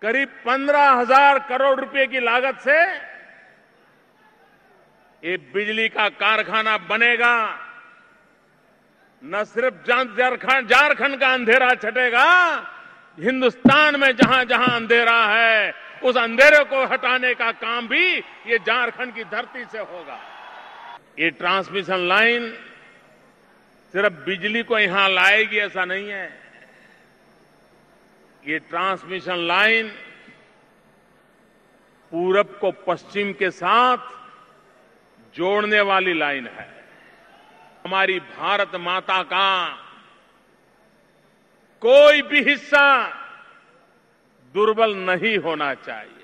करीब 15,000 करोड़ रुपए की लागत से ये बिजली का कारखाना बनेगा। न सिर्फ झारखंड का अंधेरा छटेगा, हिंदुस्तान में जहां जहां अंधेरा है उस अंधेरे को हटाने का काम भी ये झारखंड की धरती से होगा। ये ट्रांसमिशन लाइन सिर्फ बिजली को यहां लाएगी ऐसा नहीं है। ये ट्रांसमिशन लाइन पूरब को पश्चिम के साथ जोड़ने वाली लाइन है। हमारी भारत माता का कोई भी हिस्सा दुर्बल नहीं होना चाहिए।